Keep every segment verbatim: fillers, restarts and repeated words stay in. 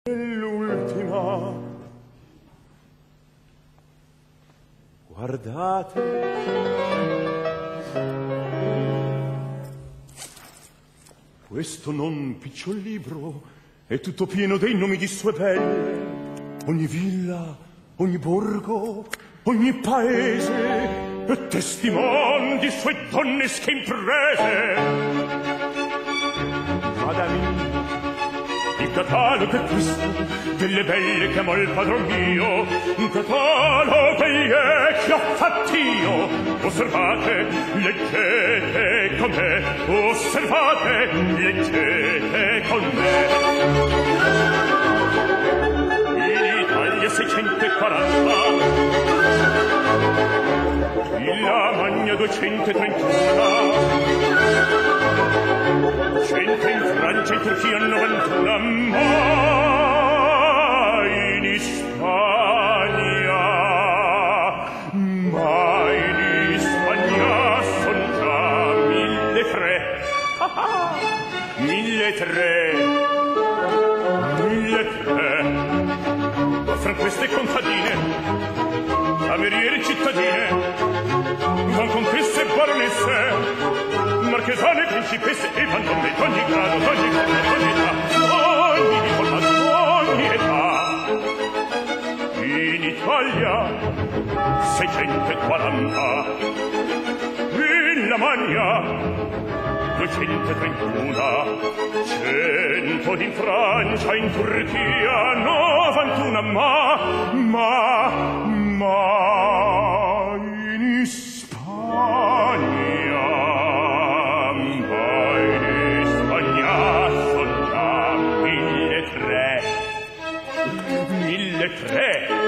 l'ultima. Guardate, questo non picciol libro è tutto pieno dei nomi di sue belle. Ogni villa, ogni borgo, ogni paese è testimon di sue donnesche imprese. Madami, il catalogo è questo delle belle che amò il padron mio, un catalogo è che ho fatt'io. Osservate, leggete con me, osservate, leggete con me. In Italia seicentoquaranta, in Lamagna duecentotrentuno, cento in Francia, in Turchia novantuno, ma in Spagna, ma in Spagna son già mille tre, mille tre, mille tre. Fra queste contadine, cameriere cittadine, van contesse baronesse, marchesane, principesse e bandonne d'ogni grado, d'ogni forma, d'ogni età, ogni forma, d'ogni età. In Italia seicentoquaranta, in Lamagna duecentotrentuno, cento in Francia, in Turchia novantuno, ma, ma, ma in Spagna, ma in Spagna son già mille tre, mille tre,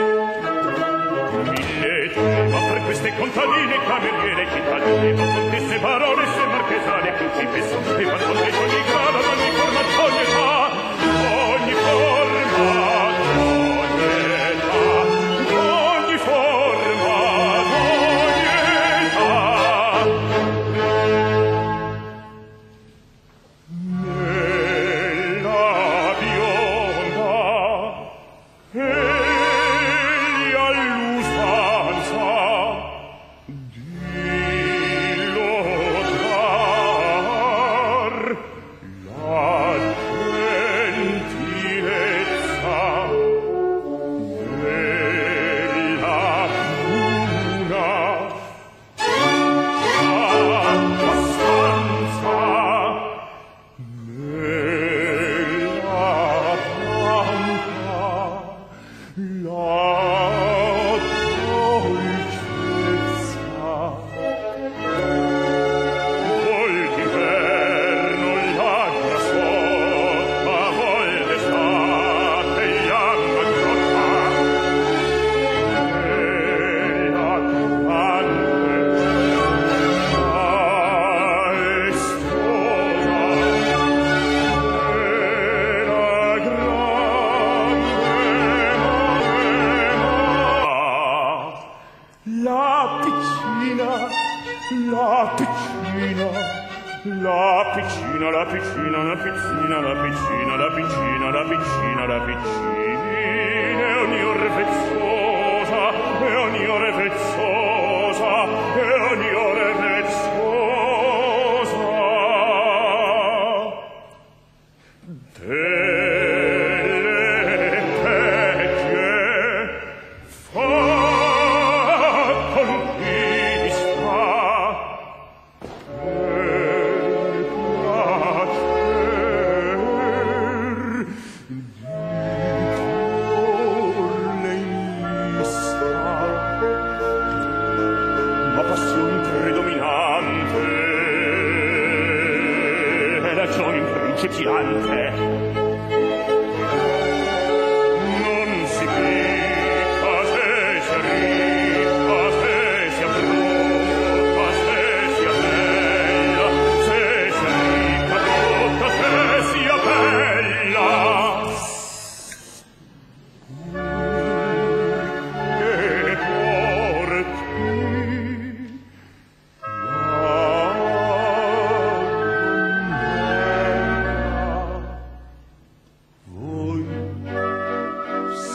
mille tre. Ma per queste contadine, cameriere, cittadine, ma contesse, baronesse, marchesane, principesse e bandonne d'ogni grado, d'ogni forma, d'ogni età, ogni forma, d'ogni età, ogni forma, d'ogni età. Nella bionda egli all'usanza di lodar la gentilezza della bruna abbastanza nella bianca la dolcezza. Vol d'inverno la grassotta, vol d'estate la grotta, nella grande maestosa, nella grande la piccina, la piccina, la piccina, la piccina, la piccina, la piccina, la piccina, la piccina, la piccina, e ogni ore vezzosa, e ogni ore vezzosa, e ogni ore vezzosa. Delle vecchie fa conquista per piacer di porle in lista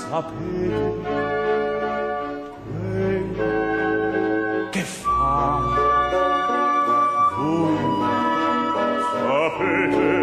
sapete quel che fa? Voi sapete